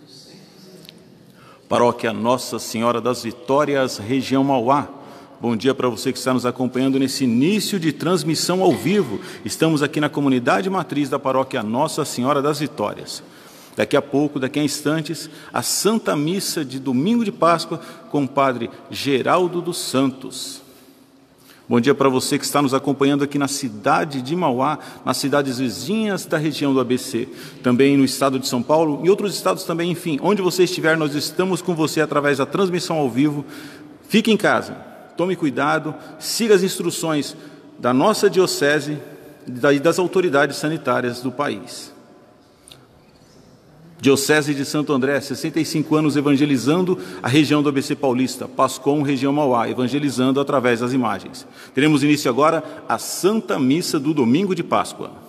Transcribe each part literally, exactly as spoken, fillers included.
Paróquia Nossa Senhora das Vitórias, região Mauá. Bom dia para você que está nos acompanhando nesse início de transmissão ao vivo. Estamos aqui na comunidade matriz da Paróquia Nossa Senhora das Vitórias. Daqui a pouco, daqui a instantes, a Santa Missa de Domingo de Páscoa com o Padre Geraldo dos Santos. Bom dia para você que está nos acompanhando aqui na cidade de Mauá, nas cidades vizinhas da região do A B C, também no estado de São Paulo e outros estados também, enfim, onde você estiver, nós estamos com você através da transmissão ao vivo. Fique em casa, tome cuidado, siga as instruções da nossa diocese e das autoridades sanitárias do país. Diocese de Santo André, sessenta e cinco anos evangelizando a região do A B C Paulista, Pascom, região Mauá, evangelizando através das imagens. Teremos início agora a Santa Missa do Domingo de Páscoa.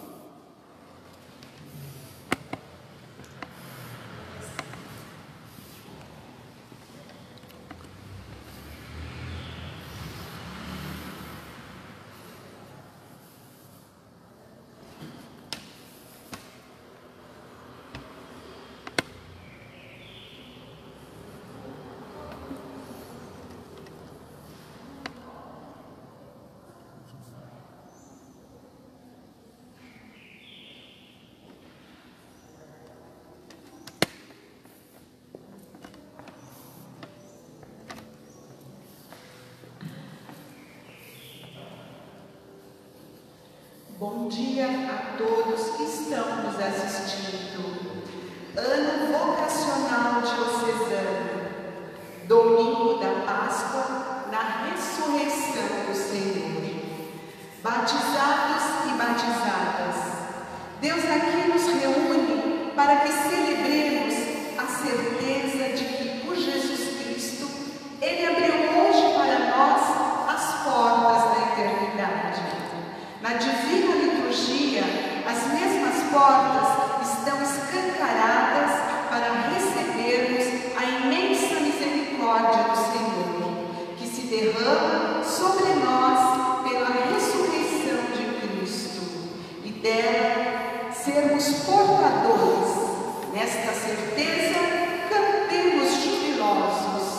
Bom dia a todos que estão nos assistindo. Ano vocacional diocesano, domingo da Páscoa, na ressurreição do Senhor. Batizados e batizadas, Deus aqui nos reúne para que celebremos a certeza de que, por Jesus Cristo, Ele abriu hoje para nós as portas da eternidade. Na divina liturgia, as mesmas portas estão escancaradas para recebermos a imensa misericórdia do Senhor, que se derrama sobre nós pela ressurreição de Cristo, e dela sermos portadores. Nesta certeza, cantemos jubilosos.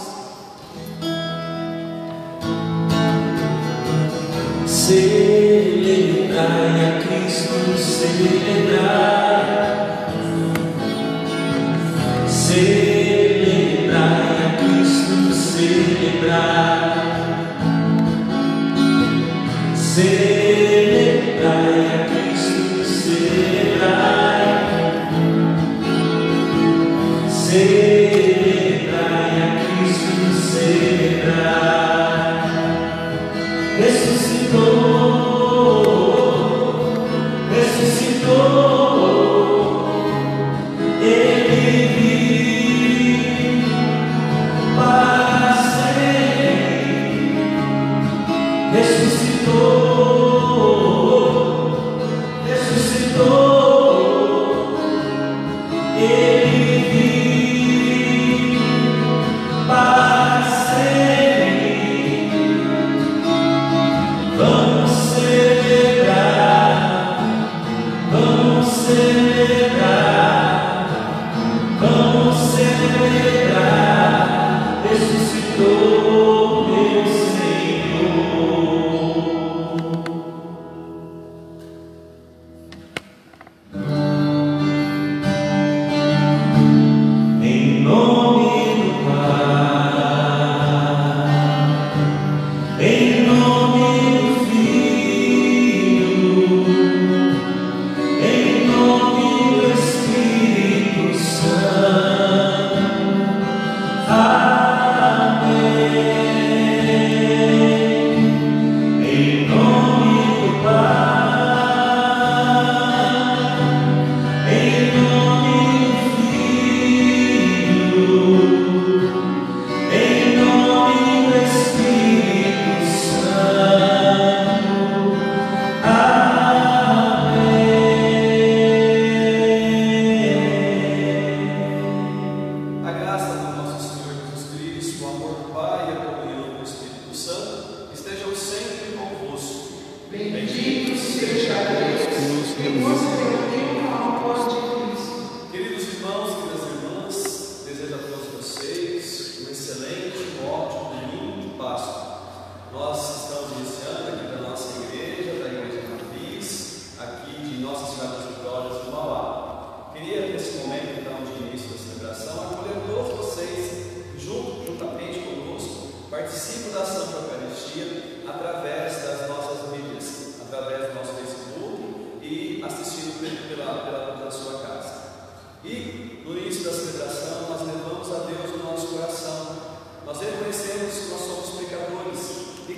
Celebrai a Cristo, celebrai, celebrai a Cristo, celebrai, celebrai a Cristo, celebrai, celebrai a Cristo, celebrai, ressuscitou. Ele vive para sempre.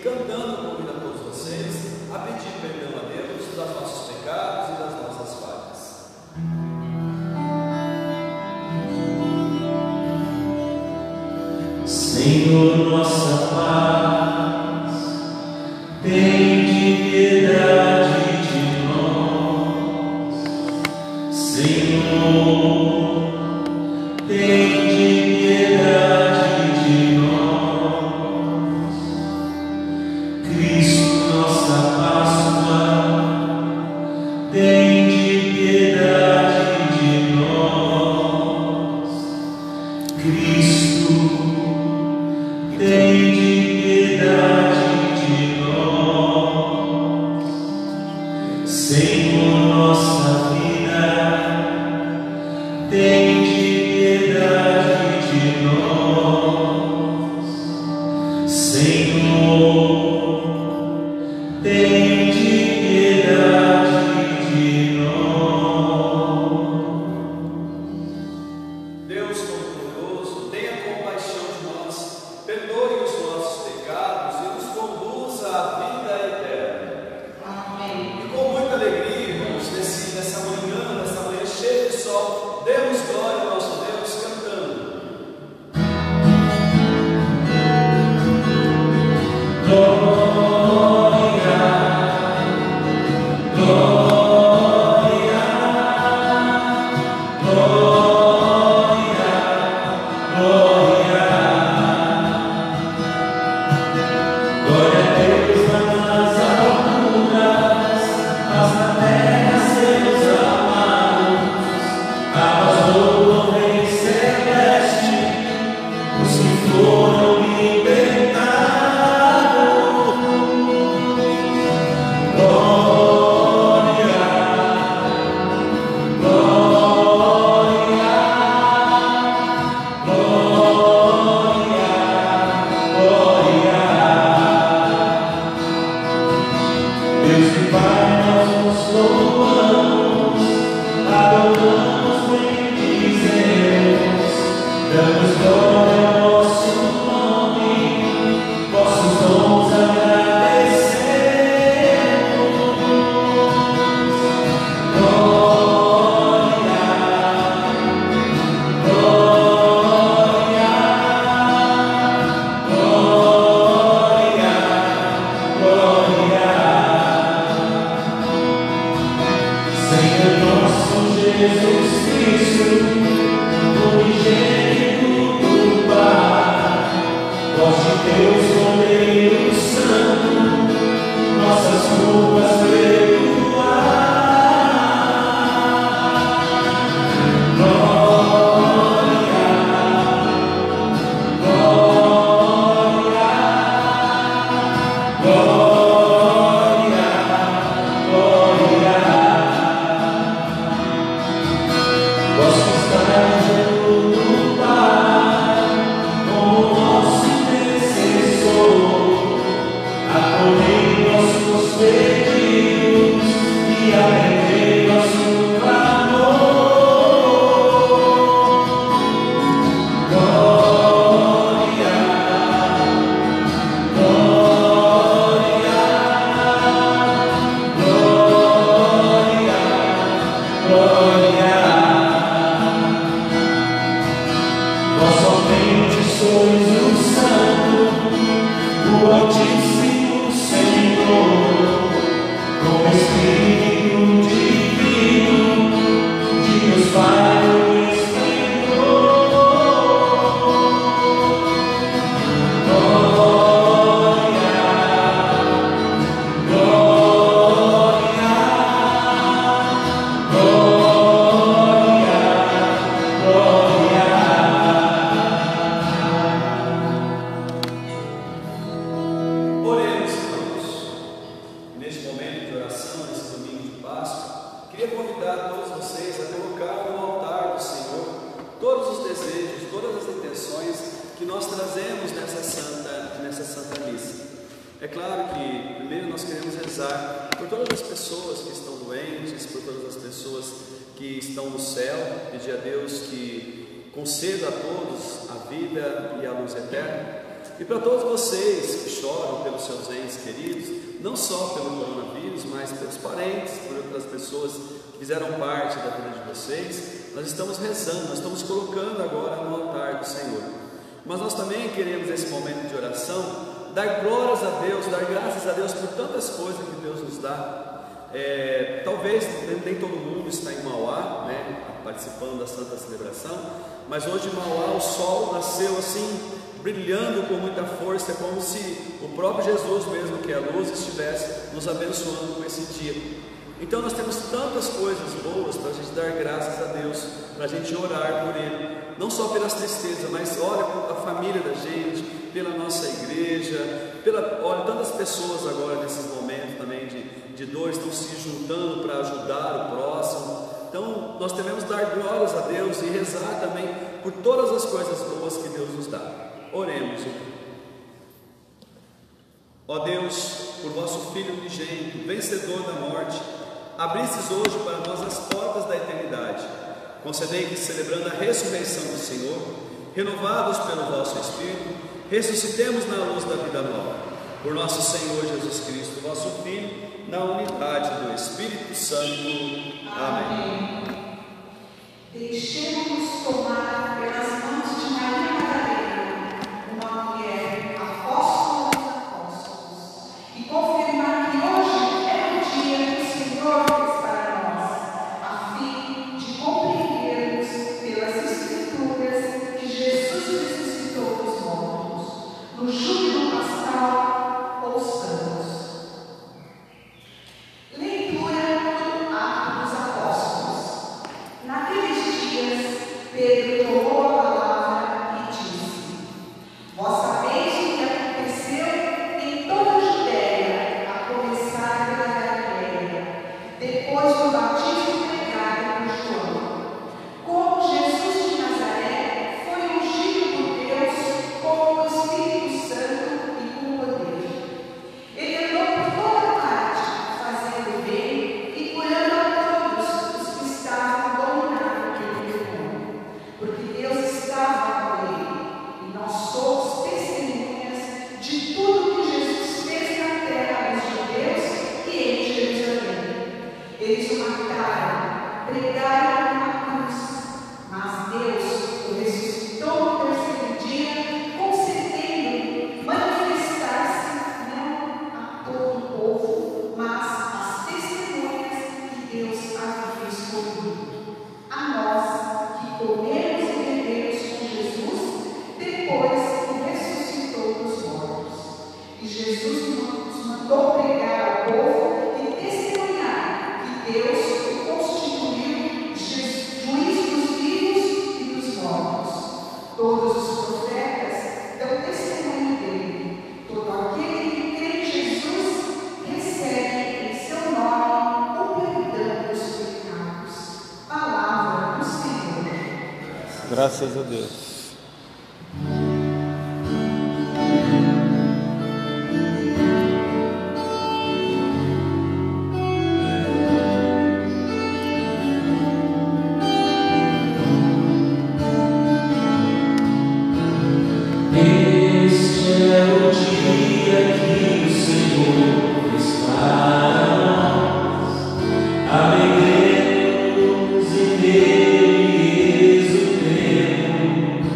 cantando, convido a todos vocês a pedir perdão a Deus dos nossos pecados e das nossas falhas. Senhor, nossa paz, tende piedade de nós. Senhor, tende piedade de nós. Cristo, nossa Páscoa, tende piedade de nós. Cristo, tende piedade de nós. Senhor, nossa vida, tende piedade de nós. Senhor, tende piedade de nós. Deus Todo-Poderoso, tenha compaixão de nós, perdoe os nossos pecados e nos conduza à vida eterna. Amém. E com muita alegria, irmãos, nesse, nessa manhã, nessa manhã cheia de sol, demos glória ao nosso Deus cantando. É claro que primeiro nós queremos rezar por todas as pessoas que estão doentes, por todas as pessoas que estão no céu, pedir a Deus que conceda a todos a vida e a luz eterna. E para todos vocês que choram pelos seus entes queridos, não só pelo coronavírus, mas pelos parentes, por outras pessoas que fizeram parte da vida de vocês, nós estamos rezando, nós estamos colocando agora no altar do Senhor. Mas nós também queremos, nesse momento de oração, dar glórias a Deus, dar graças a Deus por tantas coisas que Deus nos dá. É, talvez nem todo mundo está em Mauá, né, participando da Santa Celebração, mas hoje em Mauá o sol nasceu assim, brilhando com muita força, como se o próprio Jesus mesmo, que é a luz, estivesse nos abençoando com esse dia. Então nós temos tantas coisas boas para a gente dar graças a Deus, para a gente orar por Ele, não só pelas tristezas, mas olha a família da gente, pela nossa igreja, pela, olha, tantas pessoas agora nesses momentos também de, de dor estão se juntando para ajudar o próximo. Então nós devemos dar glórias a Deus e rezar também por todas as coisas boas que Deus nos dá. Oremos. Ó Deus, por vosso Filho unigênito, vencedor da morte, abristes hoje para nós as portas da eternidade. Concedei que, celebrando a ressurreição do Senhor, renovados pelo vosso Espírito, ressuscitemos na luz da vida nova. Por nosso Senhor Jesus Cristo, vosso Filho, na unidade do Espírito Santo. Amém. Deixemos-nos tomar pelas mãos de Maria Madalena, uma mulher apóstola dos apóstolos, e confirmar que hoje é o dia que o Senhor fez para nós, a fim de compreendermos pelas Escrituras que Jesus ressuscitou dos mortos. No júbilo pascal, ouçamos. Leitura do Atos dos Apóstolos. Naqueles dias, Pedro tomou a palavra e disse: Vós sabeis o que aconteceu em toda a Judéia, a começar pela Galileia, depois do batismo pregado por João. Como Jesus de Nazaré foi ungido por Deus com o Espírito Santo e com poder. Ele andou por toda parte, fazendo bem e curando a todos os que estavam dominados pelo demônio, porque Deus estava com ele, e nós somos testemunhas de tudo que Jesus fez na terra dos judeus e em Jerusalém. Eles o mataram, pregaram na cruz, mas Deus o ressuscitou no terceiro dia, concedendo manifestar-se não a todo o povo, mas às testemunhas que Deus havia escolhido. A nós que comemos e bebemos com Jesus, depois que ressuscitou dos mortos. E Jesus nos mandou pregar ao povo e testemunhar que Deus o constituiu juiz dos vivos e dos mortos. Todos os profetas dão testemunho dele. Todo aquele que crê em Jesus recebe em seu nome o perdão dos pecados. Palavra do Senhor. Graças a Deus. Este é o dia que o Senhor fez para nós. Alegremos e nele exultemos.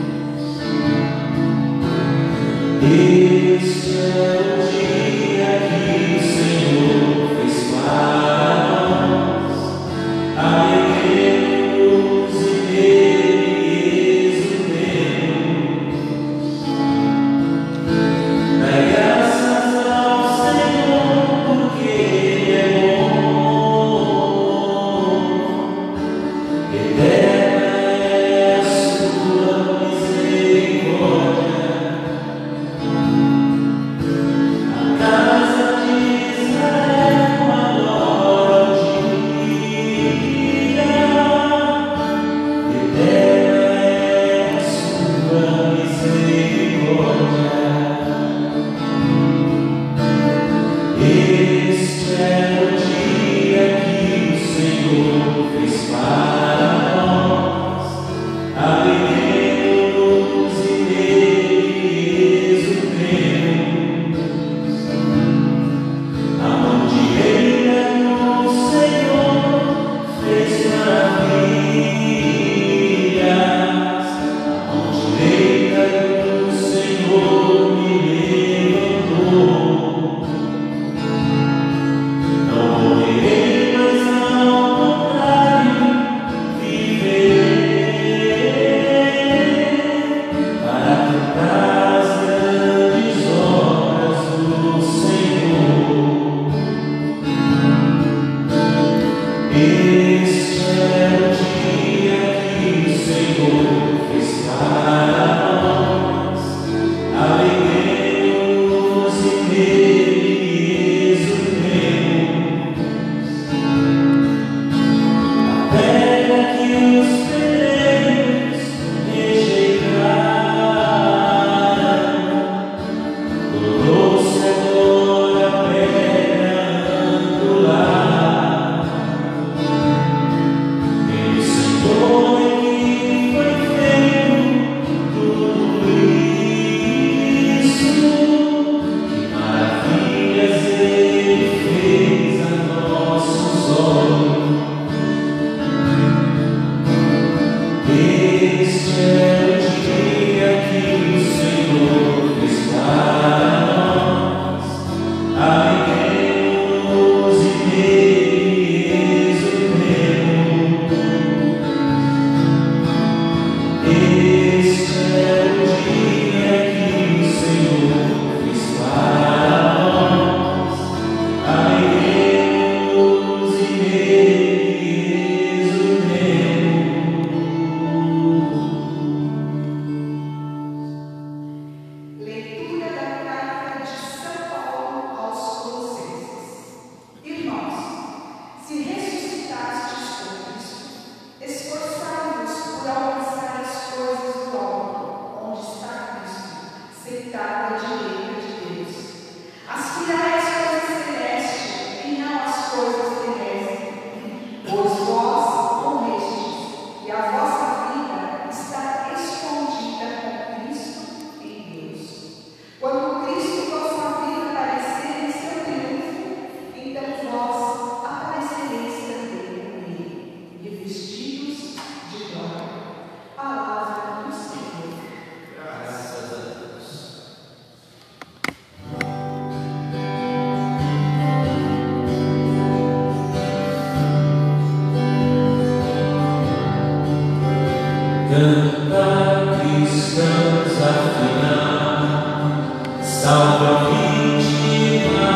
Canta, cristãos, afinal, salva a vítima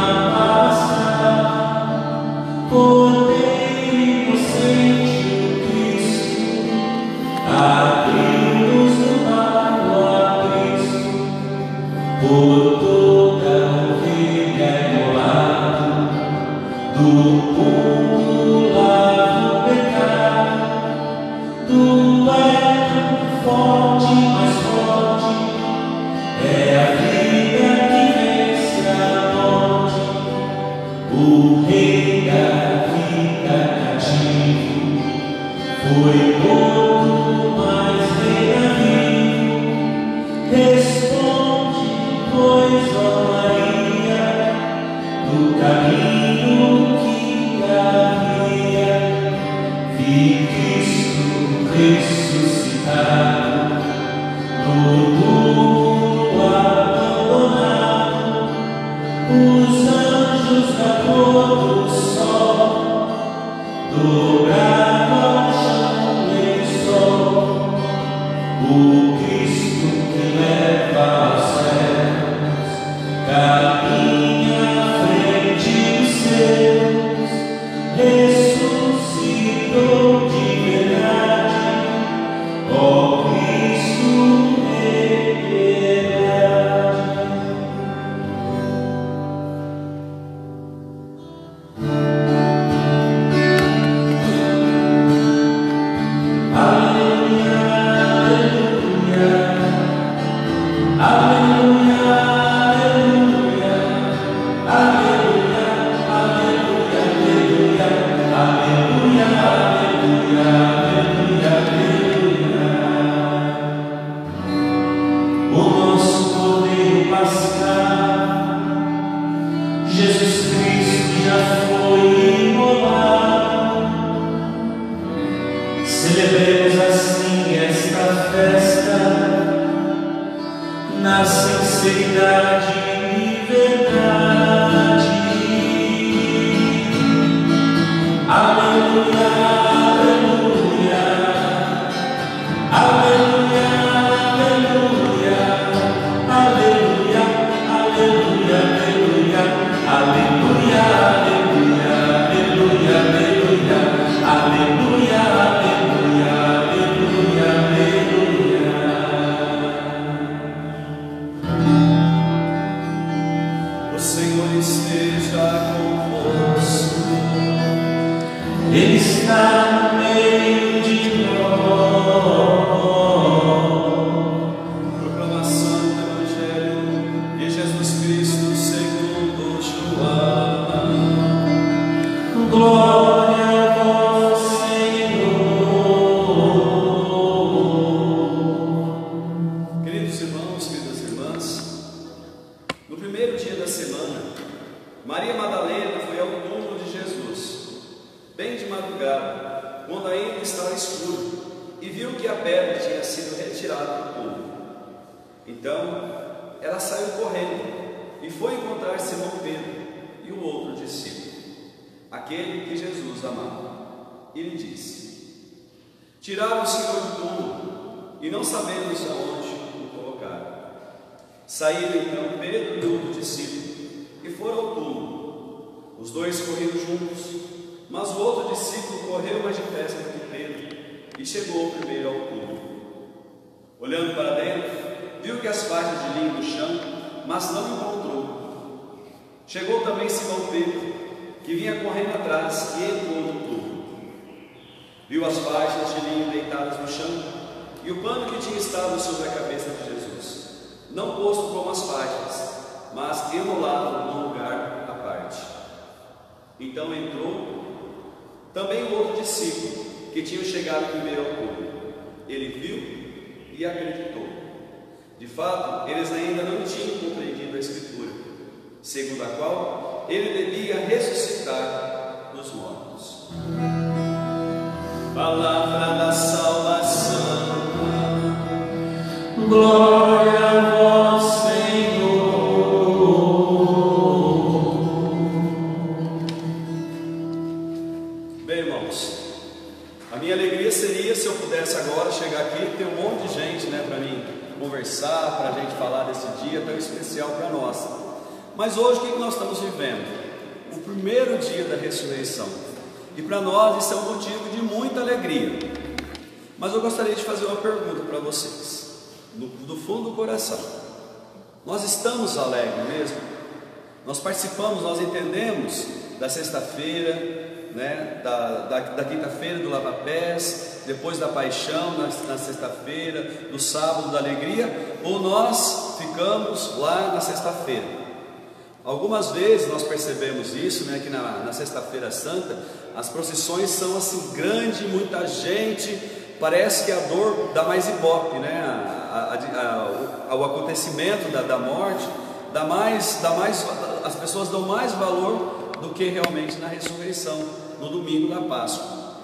passa, Cordeiro inocente, o Cristo, abriu-nos no barro a Cristo, por toda a ovelha imolado, do mundo lava o pecado, tu és forte, mais forte, é a vida que vence a morte, o rei da vida cativo, foi morto, mas reina vivo, responde, pois, ó Maria, do caminho que havia, vi Cristo ressuscitado, no mundo abandonado, os anjos da cor do sol, dobraram ao chão lençol, o Cristo que leva aos céus, caminha à frente dos seus, ressuscitou de verdade, ó Cristo Rei. Aleluia, aleluia, aleluia, aleluia, aleluia, aleluia, aleluia, aleluia, aleluia, aleluia. O nosso Cordeiro Pascal, Jesus Cristo já foi imolado. Celebremos assim esta festa na sinceridade e verdade. Aleluia, aleluia, aleluia, aleluia, aleluia, aleluia, aleluia, aleluia, aleluia, aleluia, aleluia, aleluia, aleluia, aleluia, aleluia. O Senhor esteja convosco. Ele está no meio de nós. Proclamação do Evangelho de Jesus Cristo segundo João. Glória a vós, Senhor. Queridos irmãos, queridas irmãs, no primeiro dia da semana, Maria Madalena foi ao túmulo de Jesus, bem de madrugada, quando ainda estava escuro, e viu que a pedra tinha sido retirada do túmulo. Então, ela saiu correndo e foi encontrar Simão Pedro e o outro discípulo, aquele que Jesus amava, e lhe disse: tiraram o Senhor do túmulo e não sabemos aonde o colocaram. Saíram então Pedro e o outro discípulo e foram ao túmulo. Os dois correram juntos, mas o outro discípulo correu mais depressa do que Pedro e chegou primeiro ao túmulo. Olhando para dentro, viu que as faixas de linho no chão, mas não encontrou. Chegou também Simão Pedro, que vinha correndo atrás, e entrou no túmulo. Viu as faixas de linho deitadas no chão e o pano que tinha estado sobre a cabeça de Jesus, não posto como as faixas, mas enrolado num lugar à parte. Então entrou também o outro discípulo, que tinha chegado primeiro ao túmulo. Ele viu e acreditou. De fato, eles ainda não tinham compreendido a Escritura, segundo a qual ele devia ressuscitar dos mortos. Palavra da salvação. Glória a vós, Senhor. Bem, irmãos, a minha alegria seria se eu pudesse agora hora chegar aqui, tem um monte de gente, né, para mim conversar, para a gente falar desse dia tão especial para nós. Mas hoje o que nós estamos vivendo? O primeiro dia da ressurreição. E para nós isso é um motivo de muita alegria. Mas eu gostaria de fazer uma pergunta para vocês, do, do fundo do coração. Nós estamos alegres mesmo? Nós participamos, nós entendemos da sexta-feira, né, da, da, da quinta-feira do lava-pés, depois da paixão na, na sexta-feira, do sábado da alegria, ou nós ficamos lá na sexta-feira? Algumas vezes nós percebemos isso, né, que na, na sexta-feira santa as procissões são assim grandes, muita gente, parece que a dor dá mais ibope, né, a, a, a, o acontecimento da, da morte dá mais, dá mais, as pessoas dão mais valor do que realmente na ressurreição, no domingo da Páscoa.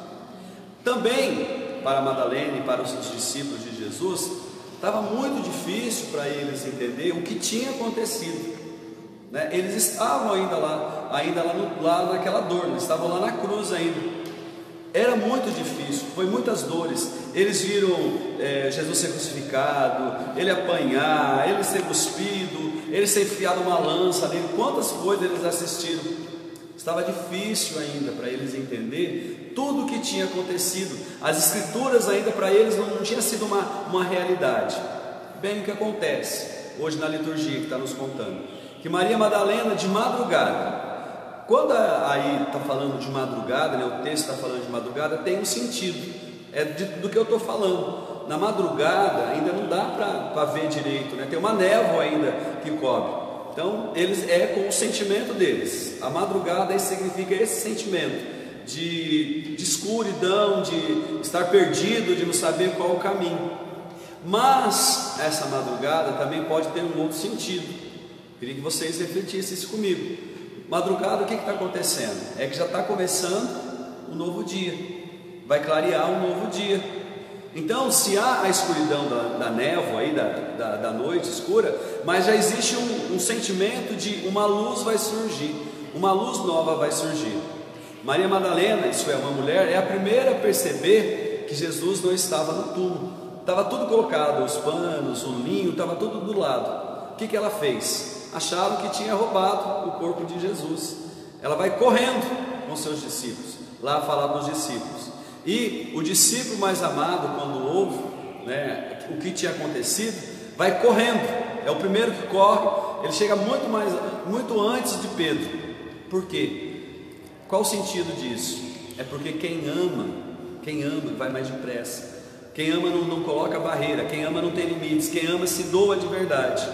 Também para Madalena e para os discípulos de Jesus estava muito difícil para eles entender o que tinha acontecido, né? Eles estavam ainda lá, ainda lá, no, lá naquela dor, eles estavam lá na cruz ainda. Era muito difícil, foi muitas dores. Eles viram é, Jesus ser crucificado, ele apanhar, ele ser cuspido, ele ser enfiado uma lança nele. Quantas coisas eles assistiram? Estava difícil ainda para eles entender tudo o que tinha acontecido. As escrituras ainda para eles não, não tinha sido uma, uma realidade. Bem, o que acontece hoje na liturgia que está nos contando? Que Maria Madalena, de madrugada, quando aí está falando de madrugada, né, o texto está falando de madrugada, tem um sentido, é de, do que eu estou falando. Na madrugada ainda não dá para ver direito, né? Tem uma névoa ainda que cobre. Então, eles é com o sentimento deles. A madrugada aí significa esse sentimento de, de escuridão, de estar perdido, de não saber qual o caminho. Mas essa madrugada também pode ter um outro sentido. Queria que vocês refletissem isso comigo. Madrugada, o que está acontecendo? É que já está começando um novo dia. Vai clarear um novo dia. Então, se há a escuridão da, da névoa, aí, da, da, da noite escura, mas já existe um, um sentimento de uma luz vai surgir, uma luz nova vai surgir. Maria Madalena, isso é uma mulher, é a primeira a perceber que Jesus não estava no túmulo. Estava tudo colocado, os panos, o linho, estava tudo do lado. O que, que ela fez? Acharam que tinha roubado o corpo de Jesus. Ela vai correndo com seus discípulos, lá falar para os discípulos. E o discípulo mais amado, quando ouve, né, o que tinha acontecido, vai correndo, é o primeiro que corre, ele chega muito, mais, muito antes de Pedro. Por quê? Qual o sentido disso? É porque quem ama, quem ama vai mais depressa, quem ama não, não coloca barreira, quem ama não tem limites, quem ama se doa de verdade.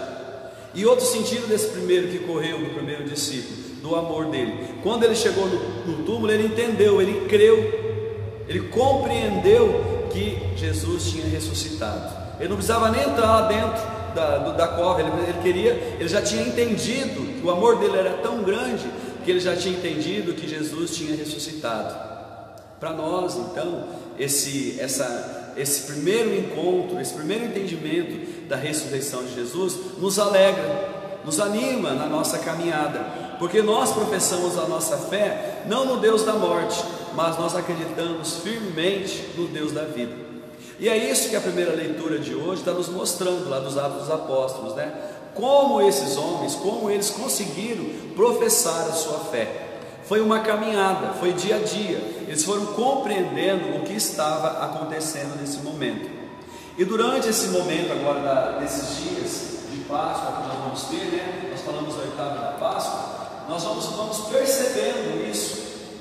E outro sentido desse primeiro que correu, do primeiro discípulo, do amor dele, quando ele chegou no, no túmulo, ele entendeu, ele creu, ele compreendeu que Jesus tinha ressuscitado. Ele não precisava nem entrar lá dentro da, do, da cova, ele, ele queria, ele já tinha entendido que o amor dele era tão grande que ele já tinha entendido que Jesus tinha ressuscitado. Para nós, então, esse, essa, esse primeiro encontro, esse primeiro entendimento da ressurreição de Jesus nos alegra, nos anima na nossa caminhada, porque nós professamos a nossa fé não no Deus da morte, mas nós acreditamos firmemente no Deus da vida. E é isso que a primeira leitura de hoje está nos mostrando, lá dos Atos dos Apóstolos, né? Como esses homens, como eles conseguiram professar a sua fé. Foi uma caminhada, foi dia a dia, eles foram compreendendo o que estava acontecendo nesse momento. E durante esse momento agora, da, desses dias de Páscoa que nós vamos ter, né? Nós falamos da oitava da Páscoa, nós vamos, vamos percebendo isso.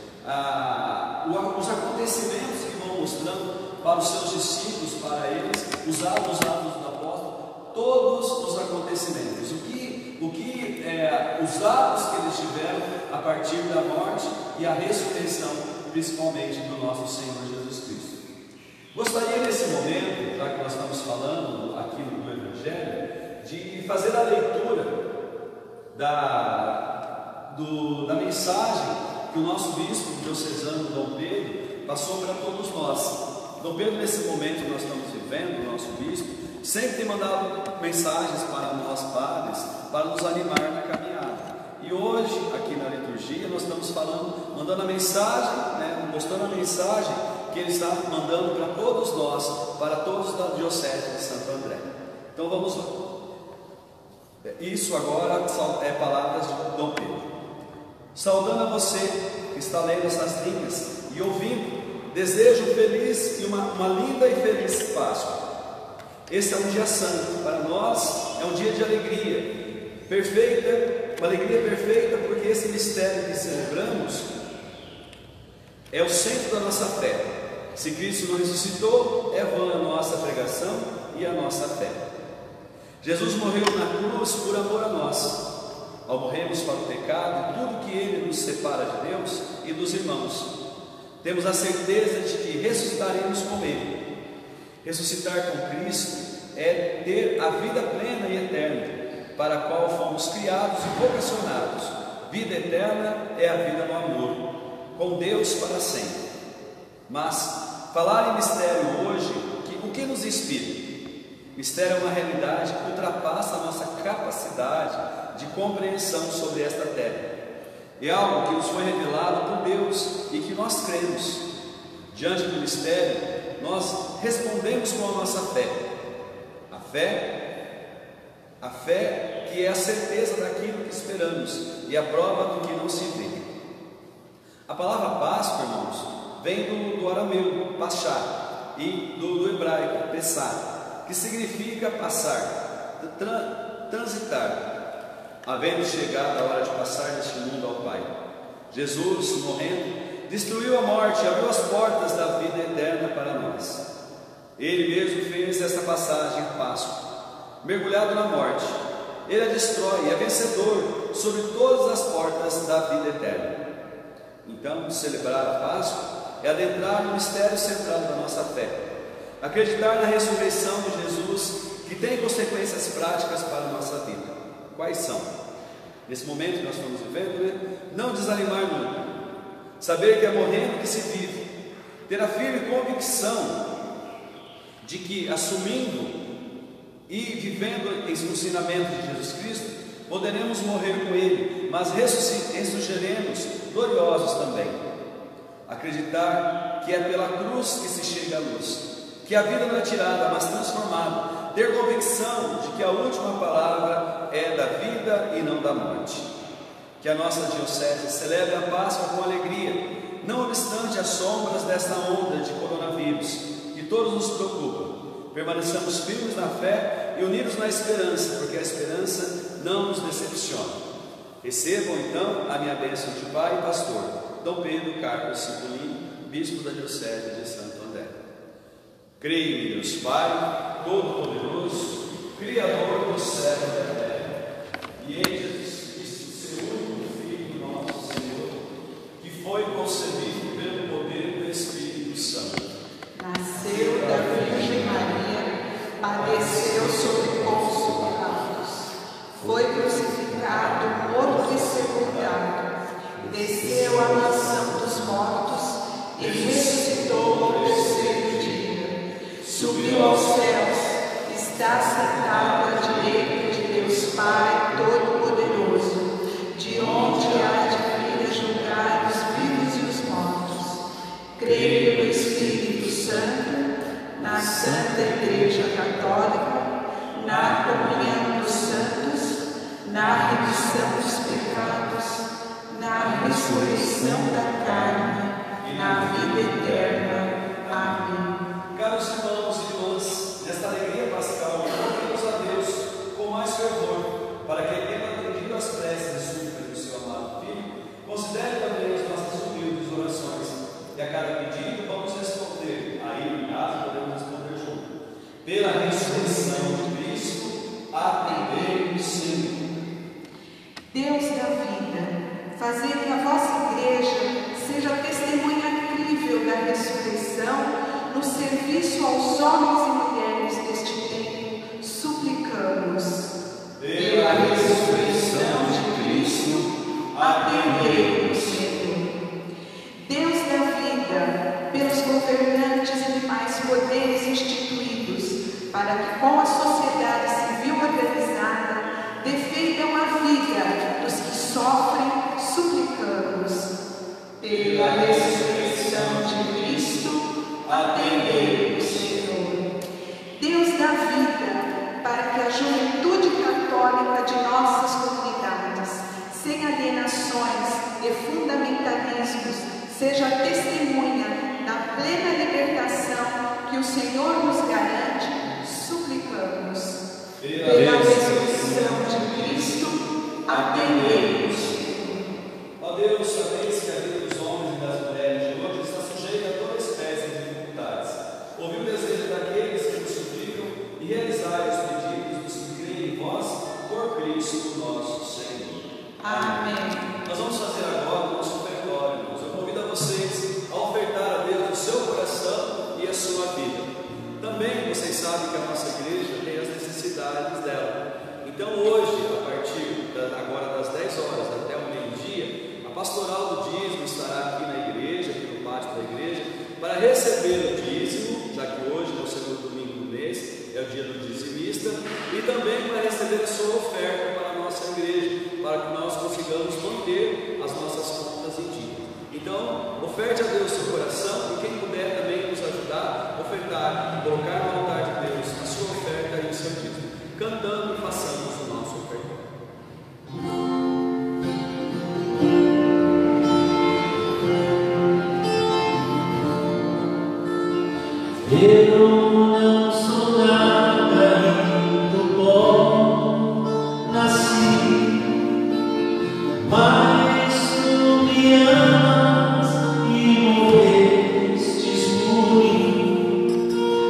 Ah, os acontecimentos que vão mostrando para os seus discípulos, para eles, os atos, os atos do apóstolo, todos os acontecimentos, o que, o que é, os atos que eles tiveram a partir da morte e a ressurreição, principalmente do nosso Senhor Jesus Cristo. Gostaria nesse momento, já que nós estamos falando aqui no Evangelho, de fazer a leitura da, do, da mensagem que o nosso bispo diocesano, Dom Pedro, passou para todos nós. Dom Pedro, nesse momento que nós estamos vivendo, o nosso bispo, sempre tem mandado mensagens para nós padres, para nos animar na caminhada. E hoje, aqui na liturgia, nós estamos falando, mandando a mensagem, né, mostrando a mensagem que Ele está mandando para todos nós, para todos da Diocese de Santo André. Então vamos lá. Isso agora são é, palavras de Dom Pedro. Saudando a você que está lendo essas linhas e ouvindo, desejo um feliz e uma, uma linda e feliz Páscoa. Esse é um dia santo, para nós é um dia de alegria, perfeita, uma alegria perfeita, porque esse mistério que celebramos é o centro da nossa fé. Se Cristo não ressuscitou, é vã a nossa pregação e a nossa fé. Jesus morreu na cruz por amor a nós. Ao morrermos para o pecado, tudo que Ele nos separa de Deus e dos irmãos, temos a certeza de que ressuscitaremos com Ele. Ressuscitar com Cristo é ter a vida plena e eterna, para a qual fomos criados e vocacionados. Vida eterna é a vida no amor, com Deus para sempre. Mas falar em mistério hoje, que, o que nos inspira? Mistério é uma realidade que ultrapassa a nossa capacidade de compreensão sobre esta terra. É algo que nos foi revelado por Deus e que nós cremos. Diante do mistério, nós respondemos com a nossa fé. A fé, a fé que é a certeza daquilo que esperamos e a prova do que não se vê. A palavra Páscoa, irmãos, vem do, do arameu, pachá, e do, do hebraico, pessá, que significa passar, tra, transitar, havendo chegado a hora de passar deste mundo ao Pai. Jesus, morrendo, destruiu a morte e abriu as portas da vida eterna para nós. Ele mesmo fez essa passagem à Páscoa, mergulhado na morte. Ele a destrói e é vencedor sobre todas as portas da vida eterna. Então, celebrar a Páscoa é adentrar no mistério central da nossa fé, acreditar na ressurreição de Jesus, que tem consequências práticas para a nossa vida. Quais são? Nesse momento que nós estamos vivendo, né? Não desanimar nunca, saber que é morrendo que se vive, ter a firme convicção de que, assumindo e vivendo esse ensinamento de Jesus Cristo, poderemos morrer com Ele, mas ressurgiremos gloriosos também. Acreditar que é pela cruz que se chega à luz, que a vida não é tirada, mas transformada. Ter convicção de que a última palavra é da vida e não da morte. Que a nossa diocese celebre a Páscoa com alegria, não obstante as sombras desta onda de coronavírus, que todos nos preocupam. Permaneçamos firmes na fé e unidos na esperança, porque a esperança não nos decepciona. Recebam então a minha bênção de Pai e Pastor, Dom Pedro Carlos Cipolini, Bispo da Diocese de Santo André. Creio em Deus Pai, Todo-Poderoso, Criador do céu e da terra, e em Jesus Cristo, seu único Filho, nosso Senhor, que foi concebido pelo poder do Espírito Santo. Nasceu da Virgem Maria, padeceu sob Pôncio Pilatos, foi crucificado, morto e sepultado, desceu à mansão dos mortos e ressuscitou ao terceiro dia, subiu aos céus, está sentado à direita de Deus Pai Todo-Poderoso, de onde há de vir julgar os vivos e os mortos. Creio no Espírito Santo, na Santa Igreja Católica, na comunhão dos santos, na remissão dos pecados, na ressurreição da carne, na vida eterna. Amém. Caros irmãos e irmãs, nesta alegria pascal, oremos a Deus com mais fervor, para que, tendo atendido as preces e súplicas do seu amado Filho, considere também as nossas humildes orações, e a cada pedido vamos responder, aí em casa podemos responder junto. Pela ressurreição de Cristo, atendei-nos, Senhor. Deus da vida, fazer que a vossa igreja seja testemunha crível da ressurreição no serviço aos homens e mulheres deste tempo, suplicamos. Pela ressurreição de Cristo, atendei-nos, Senhor. Deus da vida, pelos governantes e demais poderes instituídos, para que com a sociedade civil organizada defendam a vida dos que sofrem, suplicamos. Pela ressurreição de Cristo, atendei-nos, Senhor. Deus da vida, para que a juventude católica de nossas comunidades, sem alienações e fundamentalismos, seja testemunha da plena libertação que o Senhor nos garante, suplicamos. Pela ressurreição de Cristo, atendei-nos. Ó Deus, sabeis que a vida dos homens e das mulheres de hoje está sujeita a toda espécie de dificuldades. Ouvi o desejo daqueles que nos suplicam e realizai os pedidos dos que creem em vós, por Cristo nosso Senhor. Amém. Nós vamos fazer agora o nosso ofertório, irmãos. Eu convido a vocês a ofertar a Deus o seu coração e a sua vida. Também vocês sabem que a nossa igreja tem as necessidades dela. Então hoje, a partir da, agora das dez horas até o meio-dia, a pastoral do dízimo estará aqui na igreja, aqui no pátio da igreja, para receber o dízimo, já que hoje é o segundo domingo do mês, é o dia do dizimista, e também para receber a sua oferta para a nossa igreja, para que nós consigamos manter as nossas contas em dia. Então, oferte a Deus o seu coração, e quem puder também nos ajudar, ofertar, colocar no altar de Deus a sua oferta e o seu dízimo. Cantando, façamos o nosso ofertório. Eu não sou nada e do pó nasci, mas tu me amas e morrestes por mim.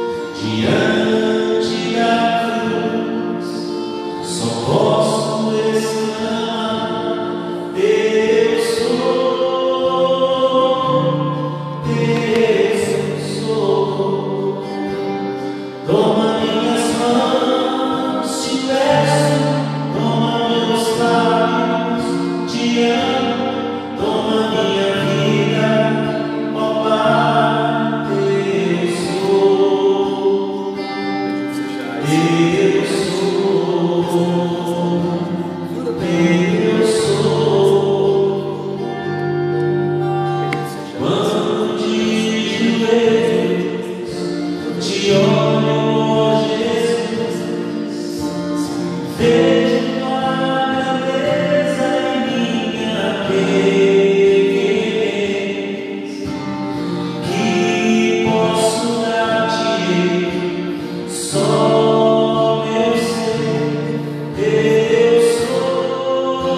Diante da cruz só posso exclamar: Deus sou, Deus sou. Toma minhas mãos, te peço, toma meus lábios, te amo, toma minha vida, ó Pai, Deus sou, Deus sou, Deus sou. Quando de joelhos te olho, vejo a beleza em minha pequenez, que posso dar-te só meu ser. Deus sou,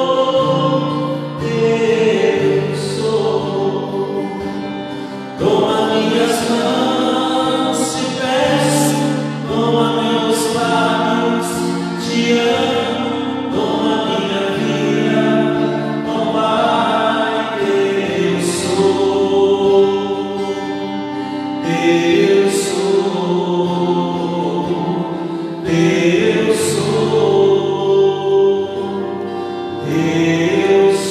Deus sou. Toma minhas mãos, te peço, toma meus lábios, te amo, toma minha vida, ó Pai, Deus sou, Deus sou, Deus sou, Deus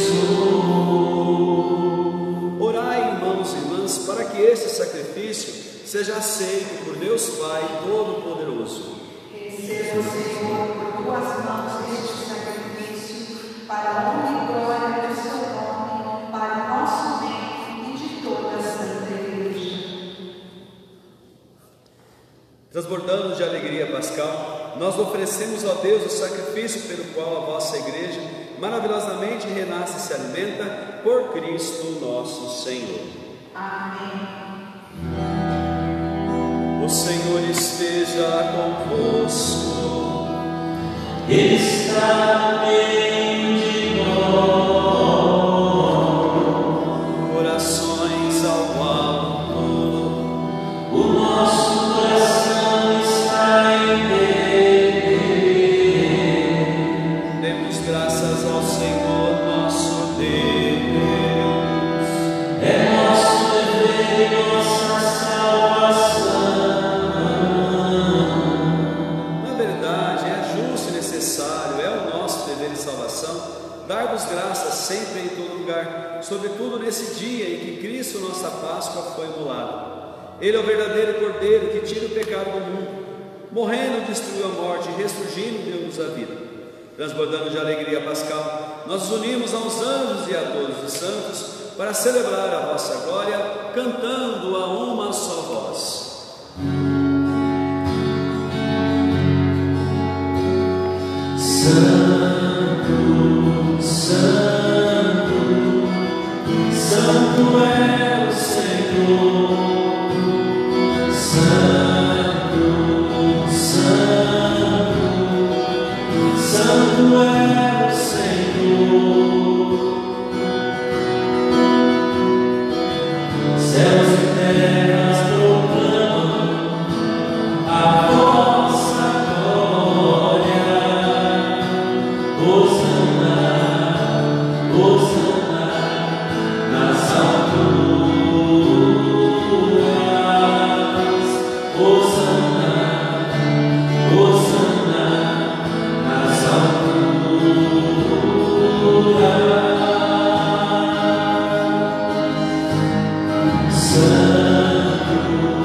sou. Orai, irmãos e irmãs, para que este sacrifício seja aceito por Deus Pai Todo-Poderoso. Receba, Senhor, por tuas mãos este sacrifício, para a honra e glória do seu nome, para o nosso bem e de toda a Santa Igreja. Transbordando de alegria pascal, nós oferecemos a Deus o sacrifício pelo qual a vossa igreja maravilhosamente renasce e se alimenta, por Cristo nosso Senhor. Amém. O Senhor esteja convosco. Ele está no meio de nós. Corações ao alto. O nosso coração está em Deus. Demos graças ao Senhor nosso Deus. É nosso dever e nossa salvação. Na verdade, é justo e necessário, é o nosso dever de salvação, dar-vos graças sempre e em todo lugar, sobretudo nesse dia em que Cristo, nossa Páscoa, foi imolado. Ele é o verdadeiro Cordeiro que tira o pecado do mundo. Morrendo, destruiu a morte, e ressurgindo, deu-nos a vida. Transbordando de alegria pascal, nós nos unimos aos anjos e a todos os santos, para celebrar a vossa glória, cantando a uma só voz. Santo, Santo, Santo é o Senhor. Santo, Santo, Santo é o Senhor. Céus e terras proclamam a vossa glória. Hosana, Hosana nas alturas. Hosana, Hosana nas alturas. Santo,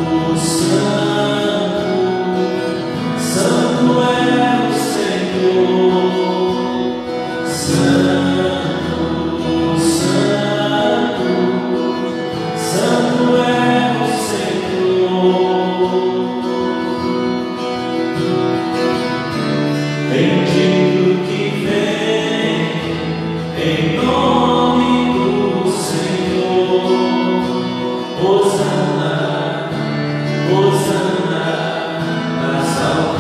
Santo, Santo é o Senhor. Santo, Santo, Santo é o Senhor. Bendito que vem em nome do Senhor. Hosana, Hosana nas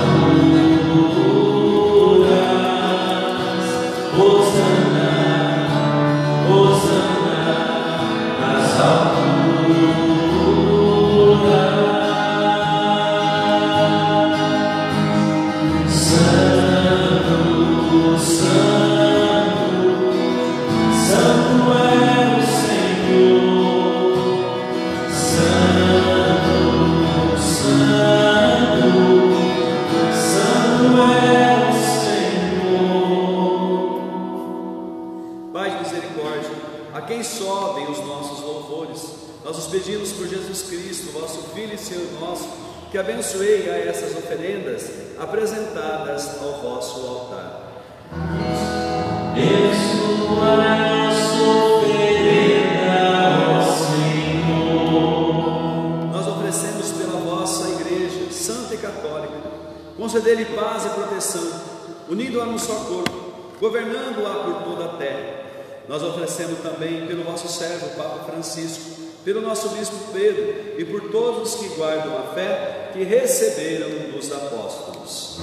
alturas. Hosana, Hosana nas alturas. Santo, Santo, Santo é o Senhor. Santo, Santo, Santo é o Senhor. Pai de misericórdia, a quem sobem os nossos louvores, nós os pedimos por Jesus Cristo, vosso Filho e Senhor nosso, que abençoei a essas oferendas apresentadas ao vosso altar. Abençoa nossa oferenda, ó Senhor. Nós oferecemos pela vossa Igreja Santa e Católica, conceder-lhe paz e proteção, unindo-a no só corpo, governando-a por toda a terra. Nós oferecemos também pelo vosso servo, o Papa Francisco, pelo nosso Bispo Pedro e por todos os que guardam a fé que receberam dos apóstolos.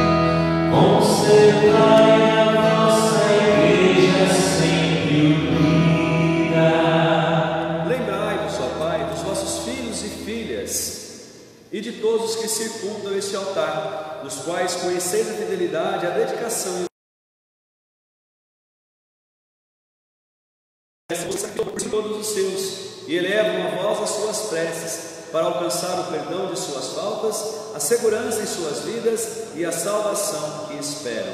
Conservai a vossa Igreja sempre unida. Lembrai-vos, ó Pai, dos vossos filhos e filhas e de todos os que circundam este altar, dos quais conheceis a fidelidade, a dedicação e por todos os seus, e elevam a vós as suas preces, para alcançar o perdão de suas faltas, a segurança em suas vidas e a salvação que esperam.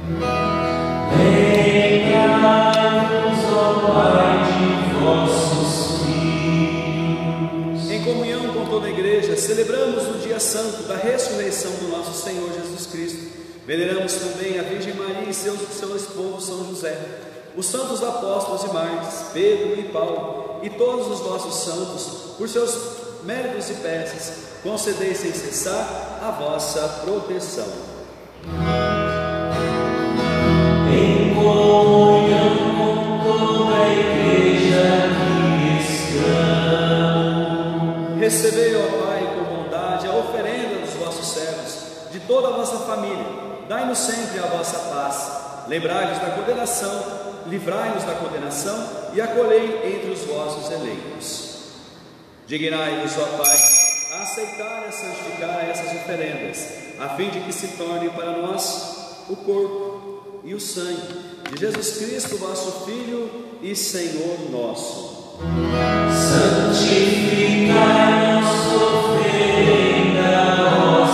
Lembrai-vos, ó Pai, de vossos filhos. Em comunhão com toda a Igreja, celebramos o dia santo da ressurreição do nosso Senhor Jesus Cristo. Veneramos também a Virgem Maria e seu, seu esposo São José, os santos apóstolos e mártires, Pedro e Paulo, e todos os nossos santos, por seus méritos e peças, concedei sem cessar a vossa proteção. Em comunhão com toda a Igreja cristã. Recebei, ó Pai, com bondade a oferenda dos vossos servos, de toda a vossa família. Dai-nos sempre a vossa paz. Lembrai-nos da condenação, livrai-nos da condenação e acolhei entre os vossos eleitos. Dignai-vos, ó Pai, a aceitar e a santificar essas oferendas, a fim de que se torne para nós o corpo e o sangue de Jesus Cristo, vosso Filho e Senhor nosso. Santificai nossa oferenda, ó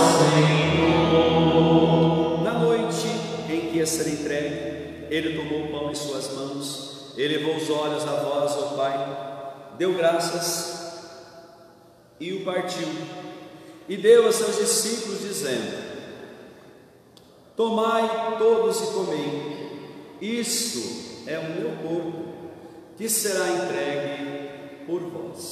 Senhor. Na noite em que ia ser entregue, ele tomou o pão em suas mãos, elevou os olhos a vós, ó Pai, deu graças e o partiu, e deu a seus discípulos, dizendo: tomai todos e comei, isto é o meu corpo, que será entregue por vós.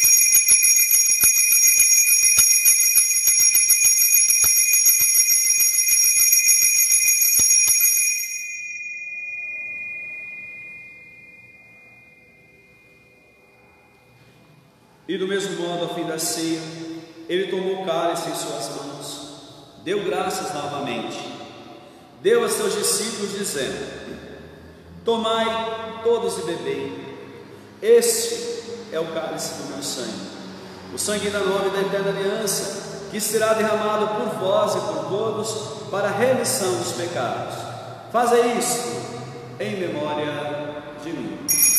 E do mesmo modo, ao fim da ceia, ele tomou o cálice em suas mãos, deu graças novamente, deu a seus discípulos, dizendo: tomai todos e bebei, este é o cálice do meu sangue, o sangue da nova e da eterna aliança, que será derramado por vós e por todos para a remissão dos pecados. Fazei isto em memória de mim.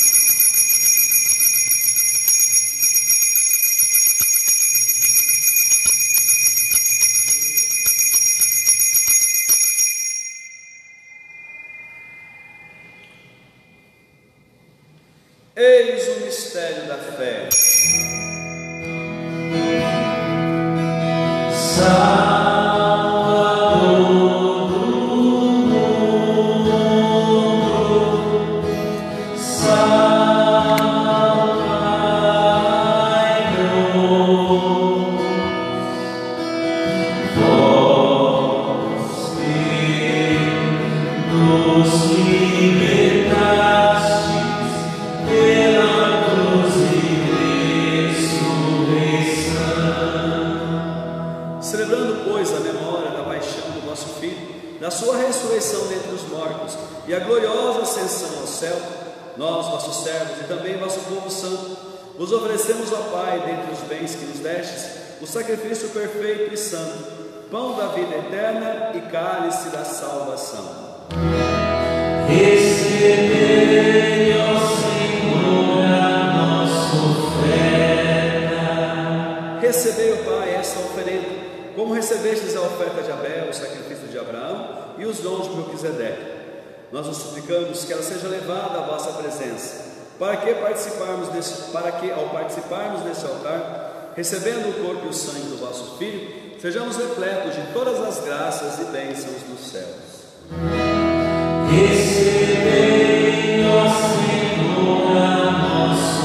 Eis o mistério da fé. Salvador do mundo, salvai-nos, vós que nos libertastes pela cruz e ressurreição. Celebrando, pois, a memória da paixão do vosso Filho, da sua ressurreição dentre os mortos e a gloriosa ascensão ao céu, nós, vossos servos, e também vosso povo santo, vos oferecemos, ó Pai, dentre os bens que nos destes, o sacrifício perfeito e santo, pão da vida eterna e cálice da salvação. Recebei, ó Senhor, a nossa oferta. Recebei, ó Pai, esta oferenda, como recebestes a oferta de Abel, o sacrifício de Abraão e os dons de Melquisedeque. Nós vos suplicamos que ela seja levada à vossa presença, para que participarmos desse, para que ao participarmos deste altar, recebendo o corpo e o sangue do vosso Filho, sejamos repletos de todas as graças e bênçãos dos céus. Recebei, ó Senhor, a nossa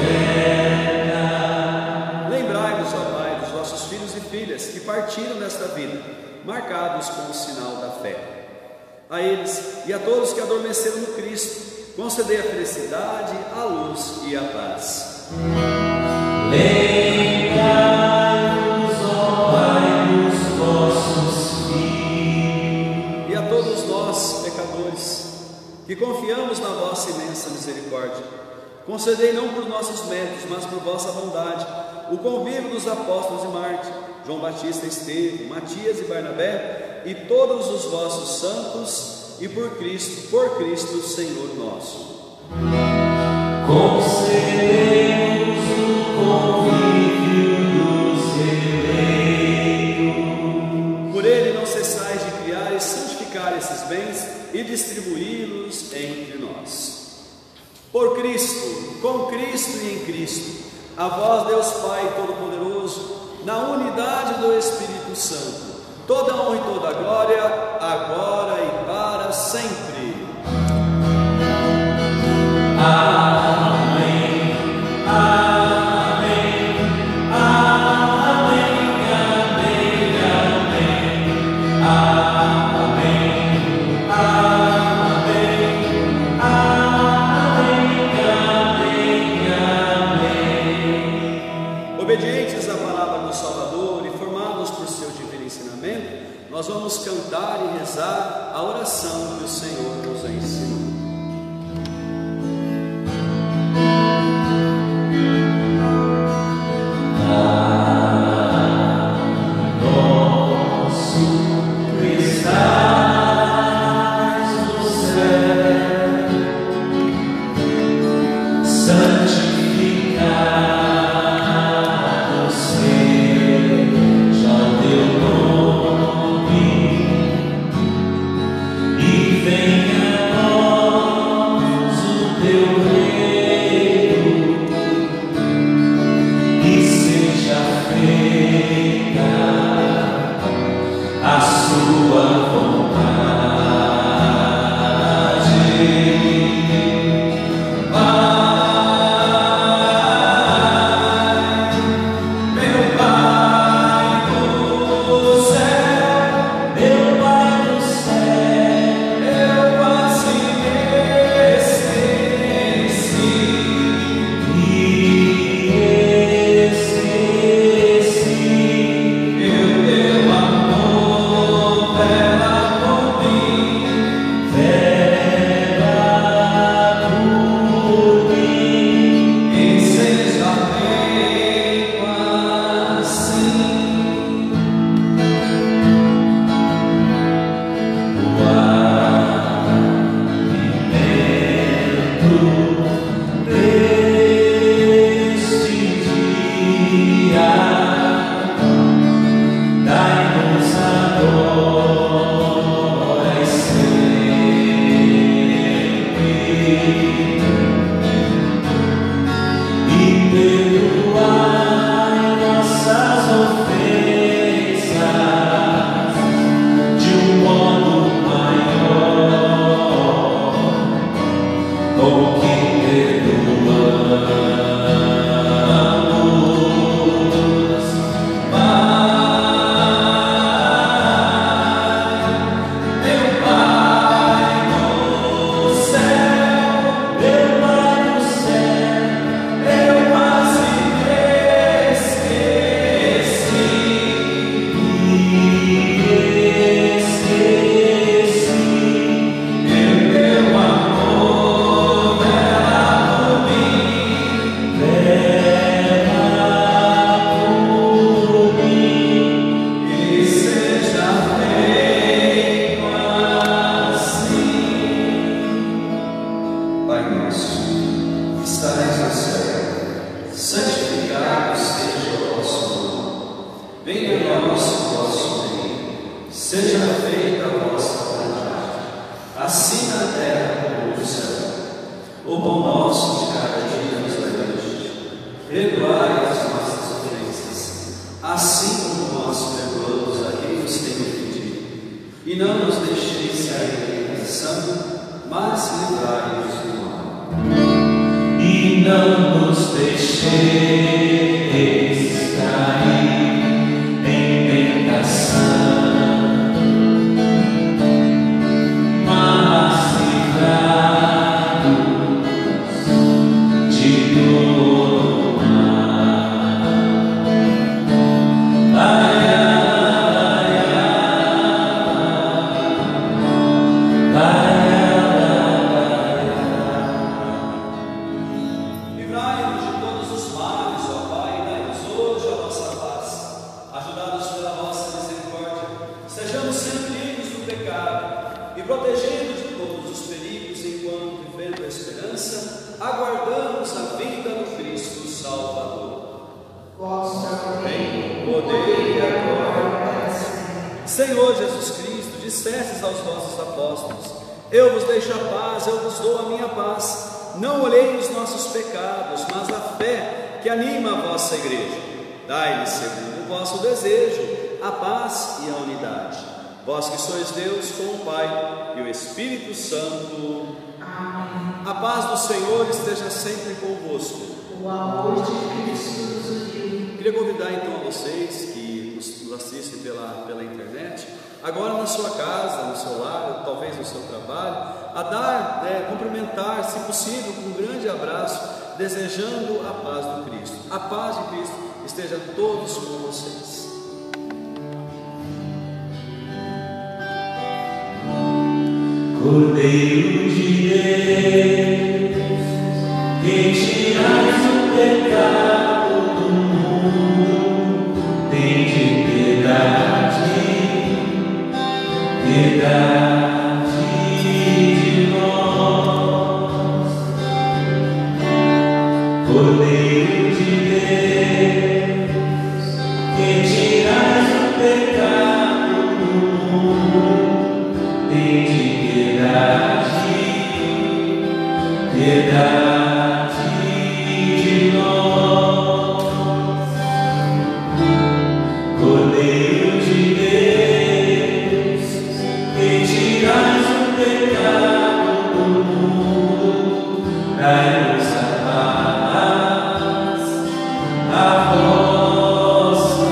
oferta. Lembrai-vos, ó Pai, dos vossos filhos e filhas que partiram desta vida, marcados com o sinal da fé. A eles e a todos que adormeceram no Cristo, concedei a felicidade, a luz e a paz. Lembrai-vos, ó Pai, dos vossos filhos. E a todos nós, pecadores, que confiamos na vossa imensa misericórdia, concedei não por nossos méritos, mas por vossa bondade, o convívio dos apóstolos e mártires, João Batista, Estevão, Matias e Barnabé, e todos os vossos santos, e por Cristo, por Cristo, Senhor nosso. Concedei-nos o convívio dos eleitos. Por ele não cessais de criar e santificar esses bens e distribuí-los entre nós. Por Cristo, com Cristo e em Cristo, a vós, Deus Pai Todo-Poderoso, na unidade do Espírito Santo, toda honra e toda glória, agora e para sempre. Amém, amém, amém, amém, amém, amém, amém, amém, amém. Obedientes à palavra do Salvador e formados por seu divino ensinamento, nós vamos cantar e rezar a oração que o Senhor nos ensinou. Venha a nós. Seja feita a vossa vontade, assim na terra como no céu. O pão nosso de cada dia nos dai hoje. Perdoai as nossas ofensas, assim como nós perdoamos a quem nos tem ofendido. E não nos deixeis cair em tentação, mas livrai-nos do mal. E não nos deixeis cair em tentação, mas livrai-nos de todo mal. Ai, ai, ai, ai. Livrai-nos de todos os males, ó Pai, e dai-nos hoje a vossa paz. Ajudados pela vossa misericórdia, sejamos sempre livres do pecado e protegidos de todos os perigos, enquanto, vivendo a esperança, aguardamos a vinda do Cristo Salvador. Vosso Bem, poder e a glória. Senhor Jesus Cristo, dissestes aos vossos apóstolos: eu vos deixo a paz, eu vos dou a minha paz. Não olhei os nossos pecados, mas a fé que anima a vossa igreja. Dai-lhes, segundo o vosso desejo, a paz e a unidade. Vós que sois Deus com o Pai e o Espírito Santo. Amém. A paz do Senhor esteja sempre convosco. O amor de Cristo nos uniu. Queria convidar então a vocês que nos, nos assistem pela, pela internet, agora na sua casa, no seu lar, talvez no seu trabalho, a dar, né, cumprimentar, se possível, com um grande abraço, desejando a paz do Cristo. A paz de Cristo esteja todos com vocês. Cordeiro de Deus, que tirais o pecado do mundo, tende piedade, piedade de nós. Cordeiro de Deus, que tirais o pecado do mundo, tende piedade, piedade de nós. Cordeiro de Deus, que tirais o pecado do mundo, dai-nos a paz, a vossa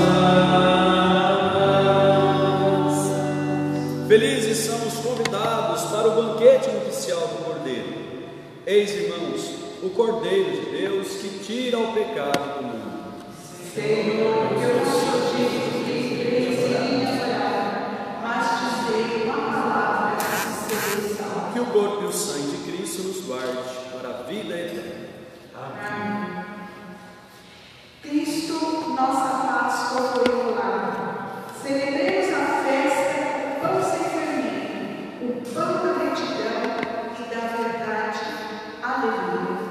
paz. Felizes são os convidados para o banquete nupcial do Cordeiro. Eis, irmãos, o Cordeiro de Deus que tira o pecado do mundo. Senhor, eu não sou digno de entreis em minha morada, mas dizei uma palavra e serei salvo. Que o corpo e o sangue de Cristo nos guarde para a vida eterna. Amém. Cristo, nossa Páscoa foi imolada. Celebremos a festa, o pão sem fermento, o pão da retidão e da verdade. Aleluia.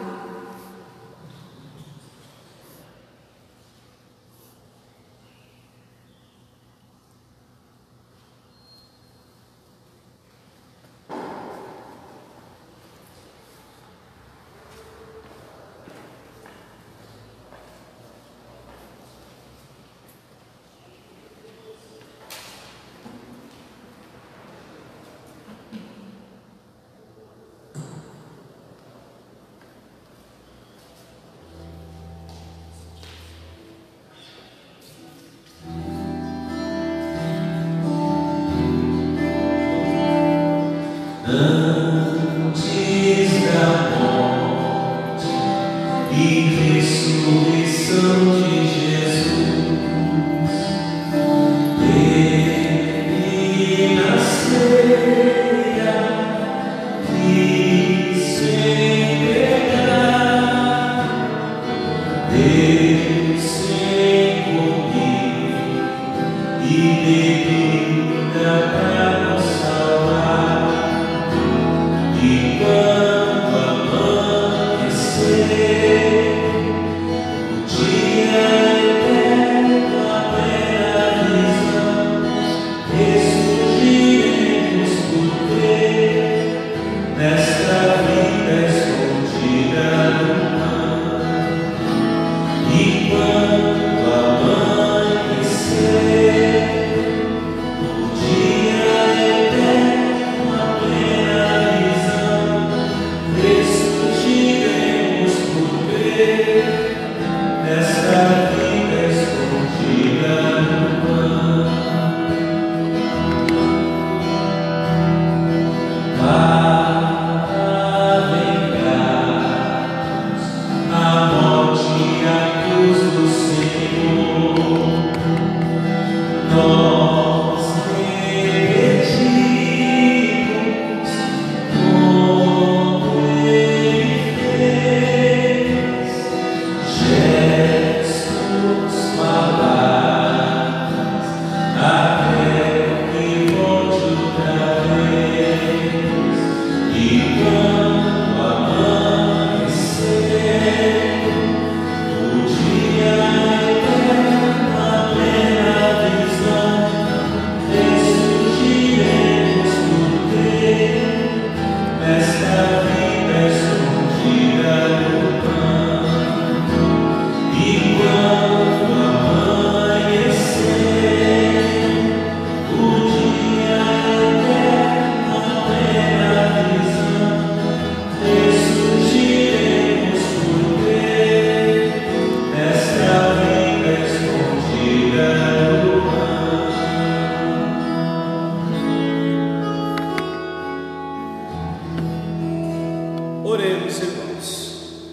Oremos, irmãos.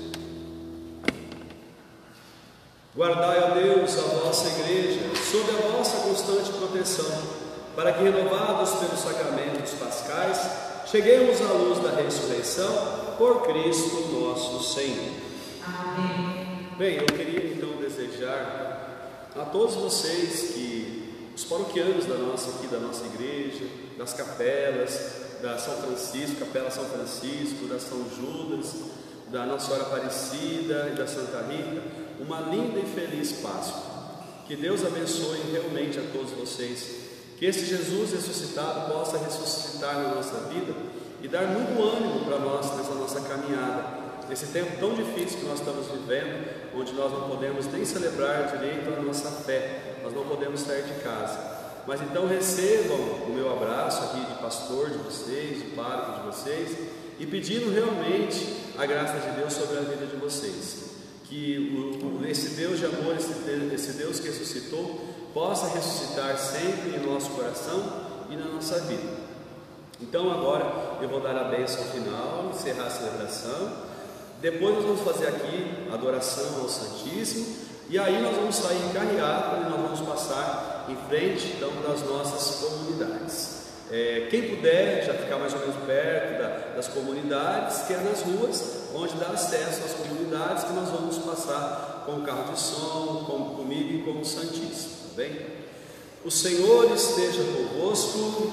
Guardai, ó Deus, a vossa igreja, sob a vossa constante proteção, para que, renovados pelos sacramentos pascais, cheguemos à luz da ressurreição, por Cristo nosso Senhor. Amém. Bem, eu queria então desejar a todos vocês que, os paroquianos da nossa, aqui da nossa igreja, das capelas, da São Francisco, Capela São Francisco, da São Judas, da Nossa Senhora Aparecida e da Santa Rita, uma linda e feliz Páscoa. Que Deus abençoe realmente a todos vocês, que esse Jesus ressuscitado possa ressuscitar na nossa vida e dar muito ânimo para nós nessa nossa caminhada, nesse tempo tão difícil que nós estamos vivendo, onde nós não podemos nem celebrar direito a nossa fé, nós não podemos sair de casa. Mas então recebam o meu abraço aqui de pastor de vocês, de pároco de vocês, e pedindo realmente a graça de Deus sobre a vida de vocês. Que o, esse Deus de amor, esse, esse Deus que ressuscitou, possa ressuscitar sempre em nosso coração e na nossa vida. Então agora eu vou dar a bênção final, encerrar a celebração. Depois nós vamos fazer aqui a adoração ao Santíssimo, e aí nós vamos sair em carreata e nós vamos passar em frente então das nossas comunidades. É, quem puder já ficar mais ou menos perto da, das comunidades, que é nas ruas, onde dá acesso às comunidades, que nós vamos passar com o carro de som, com, comigo e com o Santíssimo, tá bem? O Senhor esteja convosco.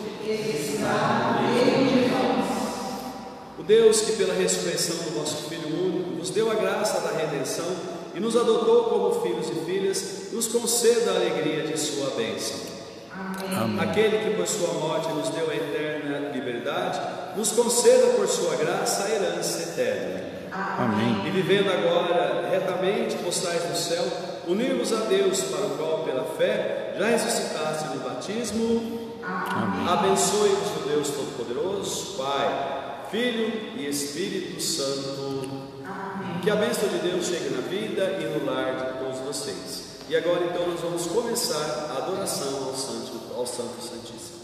O Deus que pela ressurreição do vosso Filho único nos deu a graça da redenção e nos adotou como filhos e filhas, nos conceda a alegria de sua bênção. Amém. Aquele que por sua morte nos deu a eterna liberdade, nos conceda por sua graça a herança eterna. Amém. E vivendo agora retamente, possais no céu, unirmos a Deus, para o qual pela fé já ressuscitaste no batismo. Amém. Abençoe-vos o Deus Todo-Poderoso, Pai, Filho e Espírito Santo. Amém. Que a bênção de Deus chegue na vida e no lar de todos vocês. E agora então nós vamos começar a adoração ao Santo, ao Santo Santíssimo.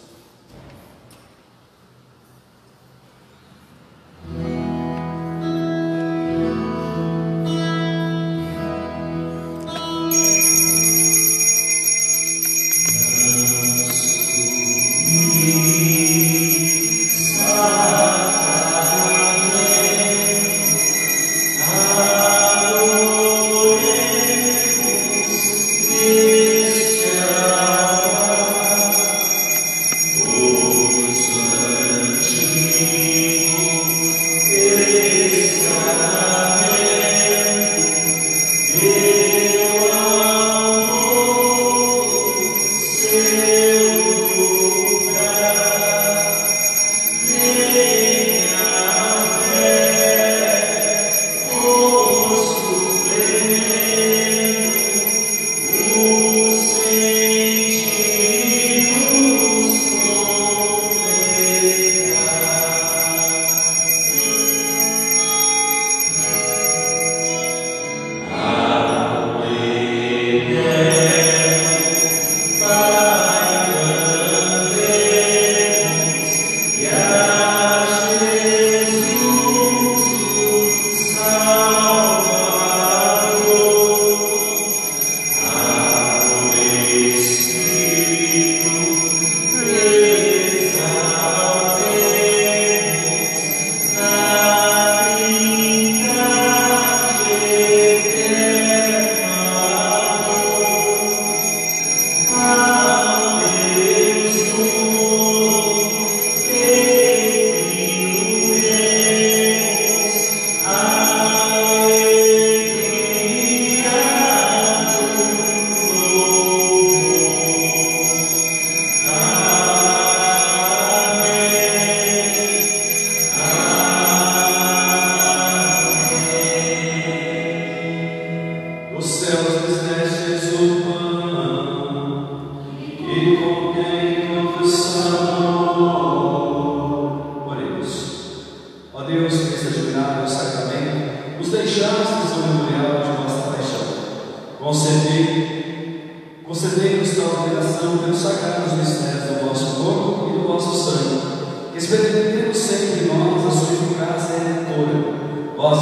Experimentemos sempre nós a sua eficácia redentora, vós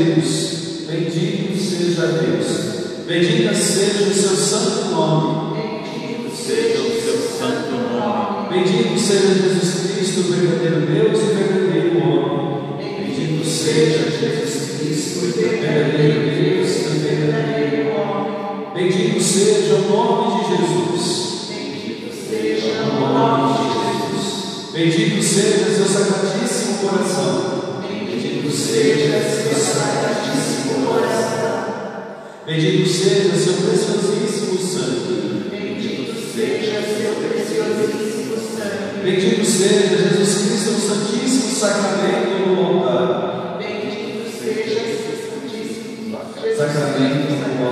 Deus, bendito seja Deus, bendito seja o seu santo nome, Bendito seja o seu santo nome. bendito seja Jesus Cristo, verdadeiro Deus e verdadeiro homem, bendito seja Jesus Cristo, verdadeiro Deus e verdadeiro homem, bendito seja o nome de Jesus, bendito seja o nome de Jesus, bendito seja seu sacratíssimo coração, bendito seja seu sacratíssimo coração, bendito seja seu preciosíssimo sangue, bendito seja seu preciosíssimo sangue, bendito seja Jesus Cristo no Santíssimo Sacramento no altar, bendito seja seu Santíssimo Sacramento no